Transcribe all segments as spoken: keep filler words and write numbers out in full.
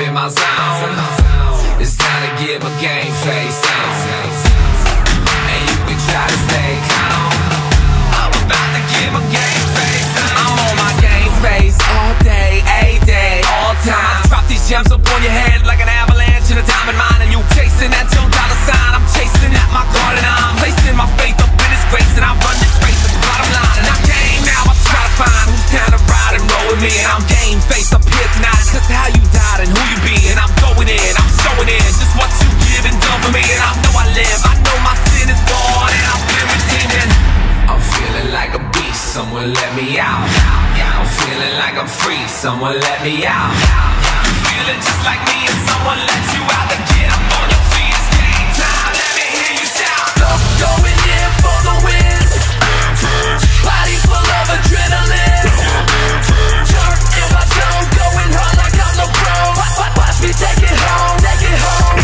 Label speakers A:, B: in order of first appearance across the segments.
A: in my zone. It's time to get my game face on, and you can try to stay calm. I'm about to get my game face on. I'm on my game face all day, every day, all time. Drop these gems up on your head like an avalanche in a diamond mine, and you chasing that your dollar sign. I'm chasing at my card and I'm placing my faith up in His grace, and I run this race at the bottom line. And I game now, I try to find who's down to ride and roll with me, and I'm game face up here tonight, cause how you died and who you be, and I'm going in, I'm showing in just what you give and done for me, and I know I live, I know my sin is gone, and I'm been redeeming. I'm feeling like a beast, someone let me out. I'm feeling like I'm free, someone let me out. You feeling just like me and someone lets you out. To get up on your feet, it's game time, let me hear you shout. Going in for the win, body full of adrenaline. Turn in my zone, going hard like I'm the pro. Watch me take it home, take it home.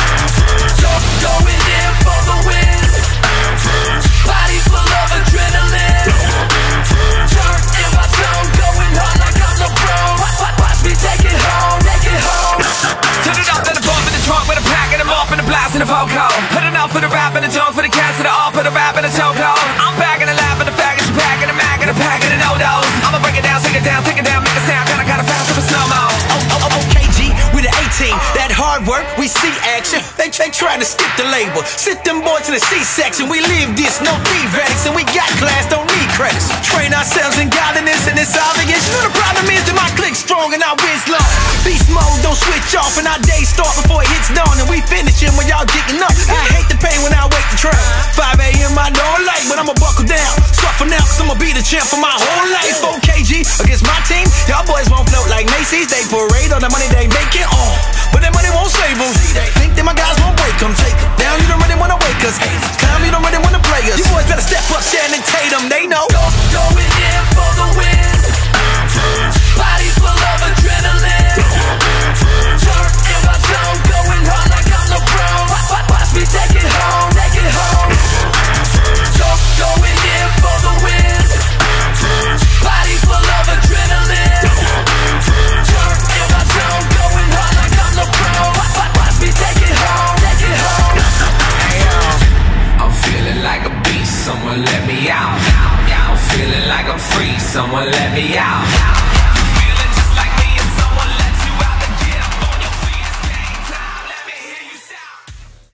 A: Going in for the win, body full of adrenaline. Turn in my zone, going hard like I'm the pro. Watch me take it home, take it home. Turn it up, then the bump in the trunk with a pack and I'm off in the blast in the vocal. Put enough for the rap and the junk for the cats and the all for the rap and the chokehold. I'm packing the lap and the faggots, you packing the mag and the pack and the no-dos. I'ma break it down, take it down, take it down, make it sound kinda kinda fast with a slow-mo.
B: Oh, oh, oh, K G with an eighteen, that hard work, we see action. They, they try to skip the label, sit them boys in the C-section. We live this, no theoretics, and we got class, don't need credits. Train ourselves in godliness and it's obvious. You know the problem is that my click's strong and our wins long. Beast mode, don't switch off and our day start before it hits dawn, and we finishing when y'all getting up. I hate the pain when I wake the train. five A M I know I'm late, but I'ma buckle down. Start for now, cause I'ma be the champ for my whole life. four K G against my team, y'all boys won't float like Macy's. They parade on the money they make it on, but that money won't save them. Think that my guys won't break them. Take them down, you don't really wanna wake us. Climb, you don't really wanna play us. You boys better step up, Channing Tatum, they know.
A: Going in for the win, body full of adrenaline. Turn in my zone, going hard like I'm the pro. Watch me take it home, take it home. Going in for the win, body full of adrenaline. Turn in my zone, going hard like I'm the pro. Watch me take it home, take it home. Hey yo, I'm feeling like a beast, someone let me out. I'm feeling like I'm free, someone let me out. You feeling just like me and someone lets you out. To get up on your feet, it's game time, let me hear you shout.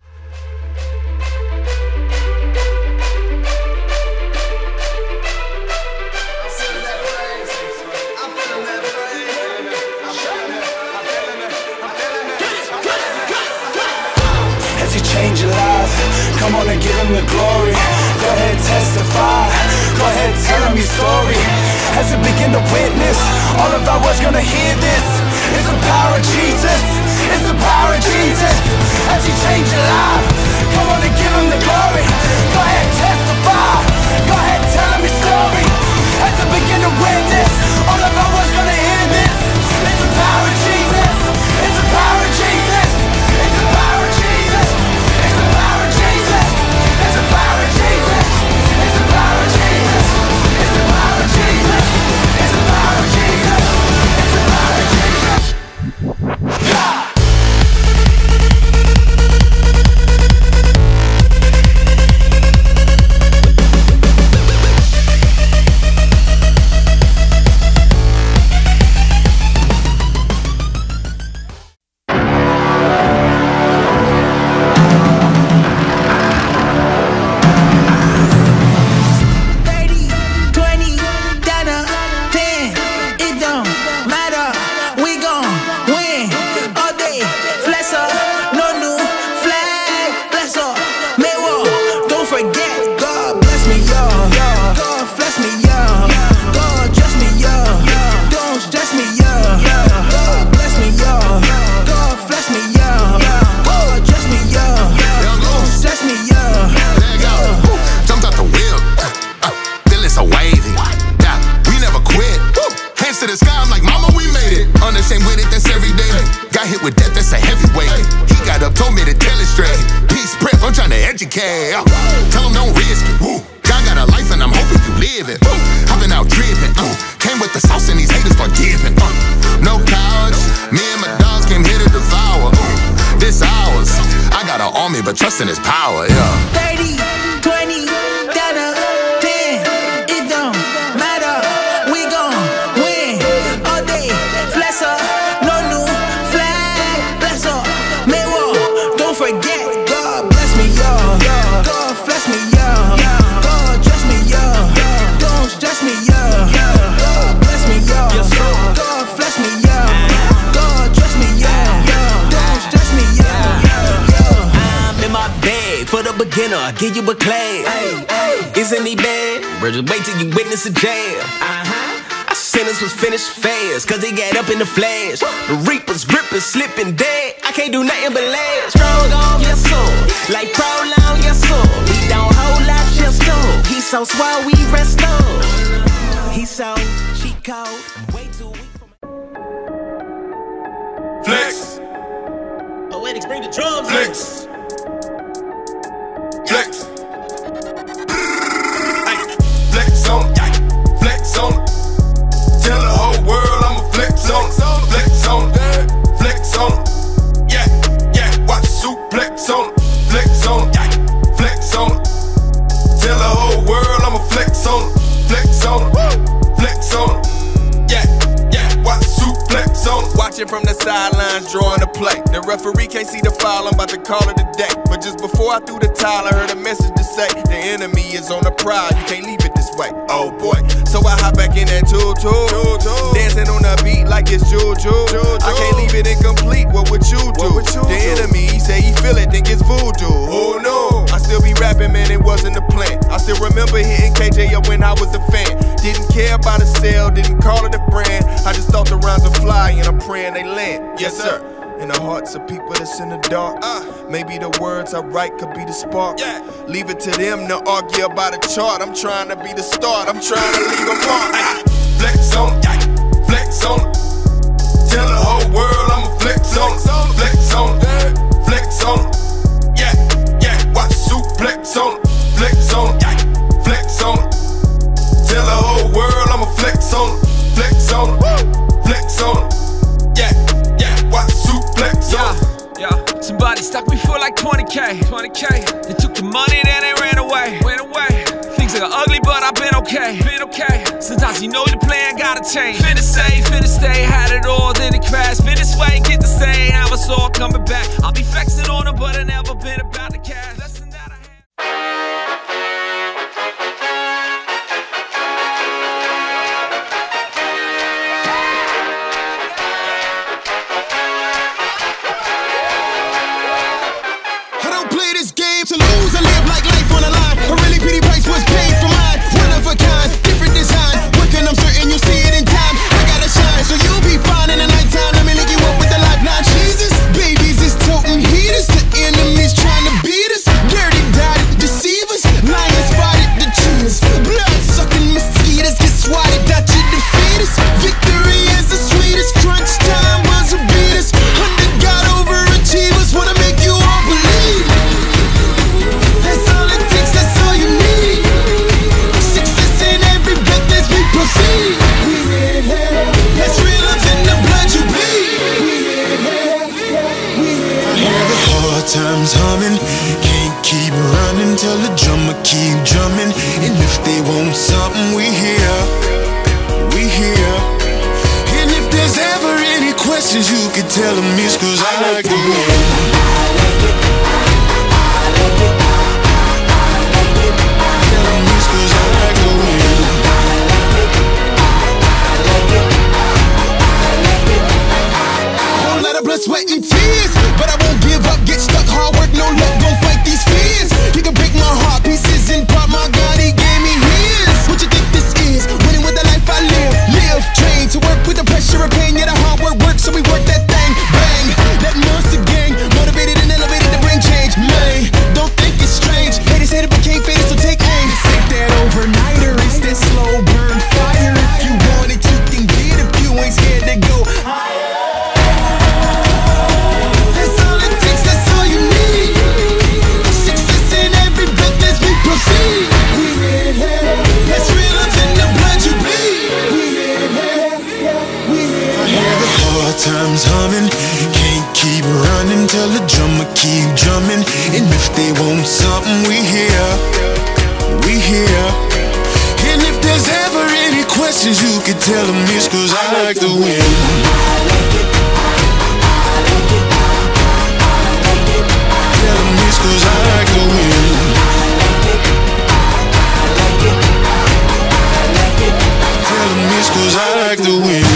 A: I'm feeling that praise, I'm feeling that praise. I'm feeling it, I'm feeling it, I'm feeling it.
C: As you change your life, come on and give Him the glory. Go ahead, testify, go ahead, tell Him your story. As we begin to witness, all of our world's gonna hear this. It's the power of Jesus, it's the power of Jesus. As you change your life, come on and give Him the glory. Go ahead, testify, go ahead, tell Him your story. As we begin to witness, all of our world's gonna hear this. It's the power of Jesus, it's the power of Jesus, it's the power of Jesus, it's the power of Jesus, it's the power of Jesus, it's the power of Jesus, it's the power of Jesus, it's the power of Jesus, it's the power of Jesus. Yeah!
D: Tell them don't risk it. Woo. God got a life and I'm hoping you live it. Woo. I've been out dripping. Uh. Came with the sauce and these haters start giving. Uh. No couch. Me and my dogs came here to but trust in his power, yeah.
B: thirty, twenty, dollar, ten. It don't matter. We gon' win all day. Flex up, no new flag. Flex up, Mayweather. Don't forget, God bless me, y'all. God bless me, y'all. God dress me, y'all. Don't stress me, y'all. God bless me, y'all. God bless me, y'all. God dress me, y'all. Don't stress me, y'all. I'm in my bag for the beginner. I give you a class. Isn't he bad? Bro, wait till you witness a jail. Our sentence was finished fast, cause he got up in the flash. The reapers, grippers, slipping dead. I can't do nothing but laugh. Strong on, yes sir. Like prolong, yes sir. He don't hold out, just go. He so swell, we rest up. He so cheat code. Way too weak for my
C: Flex.
B: Poetics, bring the drums.
C: Flex. Flex. Ay, flex on it. Flex on it. Tell the whole world I'ma flex on it. Flex on it. Flex on it. Yeah, yeah. Watch the suplex on it. Flex on it. Flex on it. Tell the whole world I'ma flex on it. Flex on it. Flex on it. Yeah, yeah. Watch the suplex on it.
E: Watching from the sidelines, drawing a play. The referee can't see the foul, I'm about to call it a day. But just before I threw the towel, I heard a message to say the enemy is on the prowl, you can't leave it this way. Oh boy, so I hop back in that tutu, dancing on the beat like it's juju. I can't leave it incomplete, what would you do? Would you the do? Enemy, he say he feel it, think it's voodoo. Oh no, I still be rapping, man, it wasn't the plan. I still remember hitting K J up when I was a fan. Didn't care about a sale, didn't call it a brand. I just thought the rhymes would fly and I'm praying they land. Yes sir. In the hearts of people that's in the dark, uh, maybe the words I write could be the spark. Yeah. Leave it to them to argue about a chart. I'm trying to be the start, I'm trying to leave a mark.
C: Ay, flex on it, flex on it. Tell the whole world I'ma flex on it. Flex on it, flex on it. Yeah, yeah. Watch the suplex on it. Flex on it, flex on it. Tell the whole world I'ma flex on it. Flex on it, flex on it. Yeah, yeah. Watch the suplex on it.
A: Yeah, yeah. Somebody stuck me for like twenty K. twenty K. They took the money, then they ran away. Ran away. Things are ugly, but I've been okay. Been okay. Sometimes you know the plan gotta change. Finna say, finna stay, had it all, then it crashed. Been this way, get to say, I was all coming back. I'll be flexing on them, but I never been about the cash. Lesson that I had.
F: To lose and live like life on the line. A really pretty price was paid for mine. One of a kind, different design. Working, I'm certain you'll see it in time. I gotta shine, so you'll be fine in the nighttime. Let me link you up with the lifeline. Jesus, babies is toting heaters. The enemy's trying to beat us. questions you could tell them it's cause I like to win. Tell them it's cause I like to win. Tell them it's cause I like to win.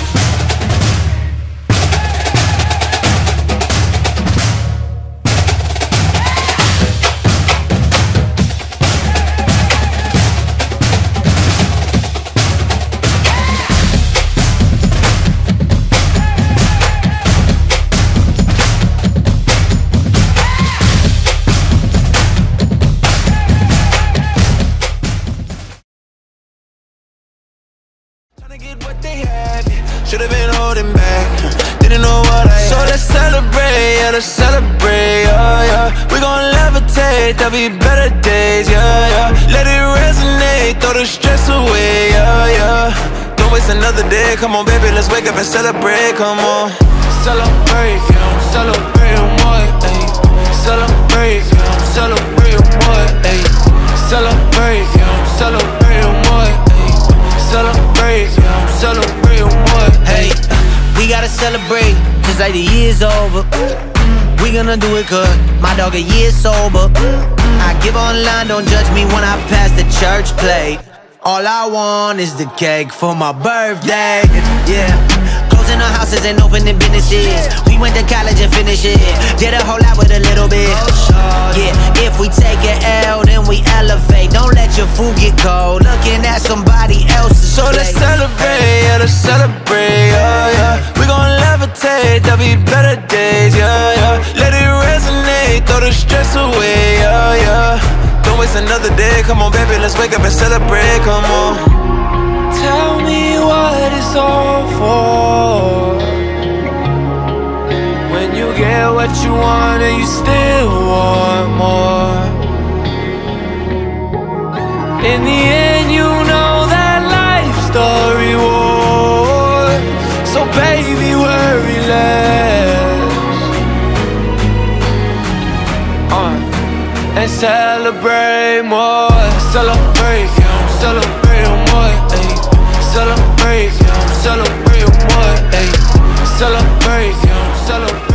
B: Should've been holding back, didn't know what I had. So let's celebrate, yeah, let's celebrate, yeah, yeah. We gon' levitate, there'll be better days, yeah, yeah. Let it resonate, throw the stress away, yeah, yeah. Don't waste another day, come on baby, let's wake up and celebrate, come on. Celebrate, yeah, I'm celebrating what, ayy. Celebrate, yeah, I'm celebrating what, ayy. Celebrate, yeah, I'm celebrating what, ayy. Celebrate, yeah, I'm celebrating what. Hey, we gotta celebrate, cause like the year's over. We gonna do it good, my dog a year sober. I give online, don't judge me when I pass the church plate. All I want is the cake for my birthday, yeah. Closing our houses and opening businesses. We went to college and finished it. Did a whole lot with a little bit. Yeah, if we take an L, then we elevate. Don't let your food get cold, looking at somebody else's plate. So let's celebrate, yeah, let's celebrate, yeah, yeah. We gon' levitate, there'll be better days, yeah, yeah. Let it resonate, throw the stress away, yeah, yeah. Don't waste another day, come on baby, let's wake up and celebrate, come on. Tell me what it's all for, when you get what you want and you still want more. In the end you know that life's the reward, so baby worry less, uh, and celebrate more. Celebrate, yeah, I'm celebrating what, ayy. Celebrate, yeah, I'm celebrating what, ayy. Celebrate, yeah, I'm celebrating.